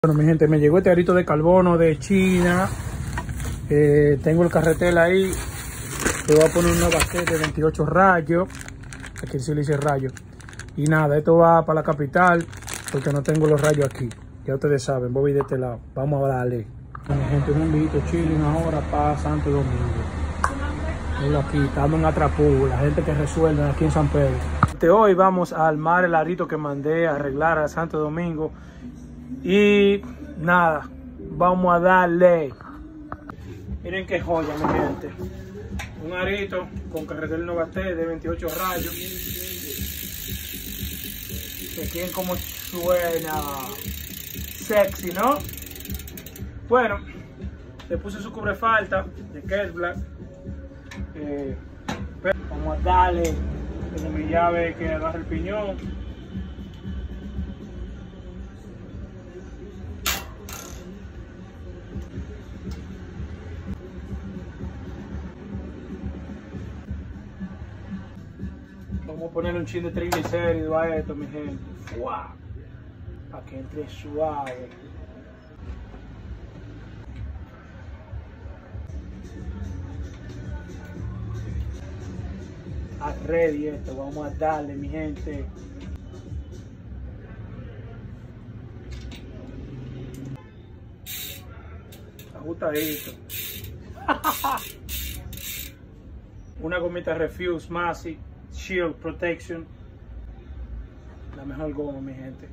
Bueno, mi gente, me llegó este arito de carbono de China. Tengo el carretel ahí. Le voy a poner una base de 28 rayos. Aquí se le dice rayos. Y nada, esto va para la capital porque no tengo los rayos aquí. Ya ustedes saben, voy de este lado. Vamos a darle. Mi gente, un envío chilling ahora para Santo Domingo. Mira aquí, estamos en Atrapú, la gente que resuelve aquí en San Pedro. Hoy vamos a armar el arito que mandé a arreglar a Santo Domingo. Y nada, vamos a darle. Miren qué joya, mi gente. Un arito con carretel Novatel de 28 rayos. Chequen cómo suena. Sexy, ¿no? Bueno, le puse su cubrefalta de Kevlar. Vamos a darle con mi llave que agarra el piñón. Vamos a ponerle un chin de triglicéridos a esto, mi gente. ¡Wow! Para que entre suave. A ready esto, vamos a darle, mi gente. Ajustadito. Una gomita Refuse Massive Shield Protection. La mejor goma, mi gente.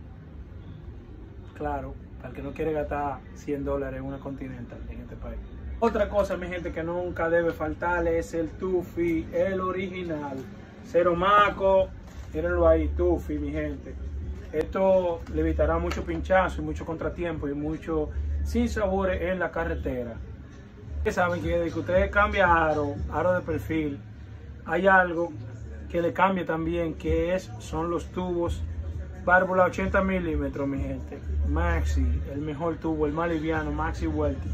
Claro, para el que no quiere gastar $100 en una Continental en este país. Otra cosa, mi gente, que nunca debe faltarle es el Tufi, el original. Cero maco, mírenlo ahí, Tufi, mi gente. Esto le evitará mucho pinchazo y mucho contratiempo y mucho sin sabores en la carretera. Ustedes saben que desde que ustedes cambian aro de perfil, hay algo que le cambia también, que son los tubos válvula 80 milímetros, mi gente. Maxi, el mejor tubo, el más liviano, Maxi Welty.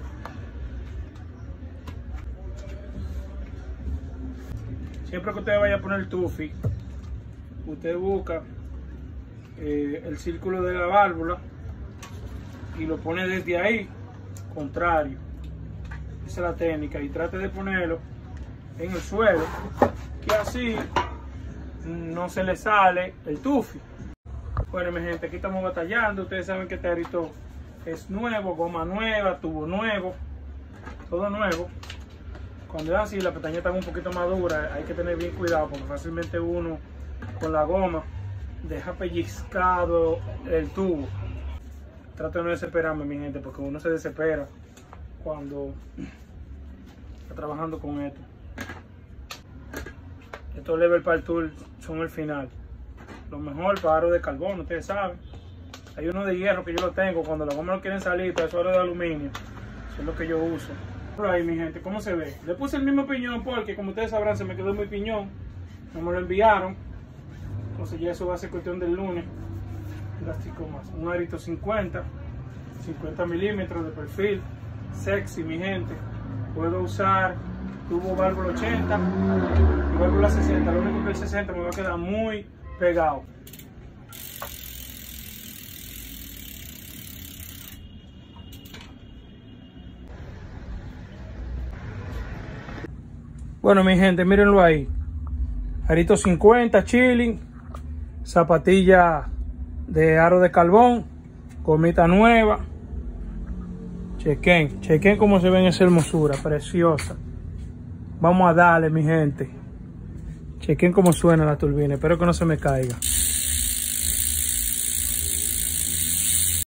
Siempre que usted vaya a poner el Tufi, usted busca el círculo de la válvula y lo pone desde ahí, contrario. Esa es la técnica, y trate de ponerlo en el suelo, que así no se le sale el Tufi. Bueno, mi gente, aquí estamos batallando. Ustedes saben que este arito es nuevo, goma nueva, tubo nuevo, todo nuevo. Cuando es así, la pestaña está un poquito más dura, hay que tener bien cuidado porque fácilmente uno con la goma deja pellizcado el tubo. Trato de no desesperarme, mi gente, porque uno se desespera cuando está trabajando con esto. Estos level para el tool son el final. Lo mejor para aro de carbono, ustedes saben. Hay uno de hierro que yo lo tengo, cuando las gomas no quieren salir, pero eso aro de aluminio. Eso es lo que yo uso. Por ahí, mi gente, ¿cómo se ve? Le puse el mismo piñón porque, como ustedes sabrán, se me quedó muy piñón. No me lo enviaron. Entonces ya eso va a ser cuestión del lunes. Plástico más. Un arito 50 milímetros de perfil. Sexy, mi gente. Puedo usar tubo válvula 80 y válvula 60. Lo único que el 60 me va a quedar muy pegado. Bueno, mi gente, mírenlo ahí. Arito 50, chilling. Zapatilla de aro de carbón. Gomita nueva. Chequen cómo se ve en esa hermosura, preciosa. Vamos a darle, mi gente. Chequen cómo suena la turbina. Espero que no se me caiga.